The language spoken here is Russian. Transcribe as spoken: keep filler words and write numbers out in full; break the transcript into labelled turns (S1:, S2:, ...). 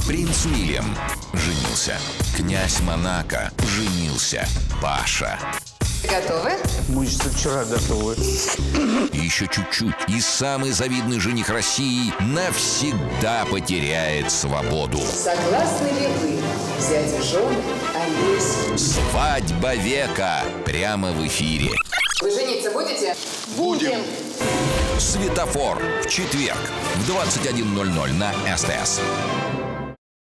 S1: Принц Уильям женился. Князь Монако женился. Паша.
S2: Готовы?
S3: Мы еще вчера готовы.
S1: Еще чуть-чуть, и самый завидный жених России навсегда потеряет свободу.
S2: Согласны ли вы взять в жены Олесю?
S1: Свадьба века прямо в эфире.
S2: Вы жениться будете?
S4: Будем.
S1: Светофор в четверг в двадцать один ноль ноль на СТС.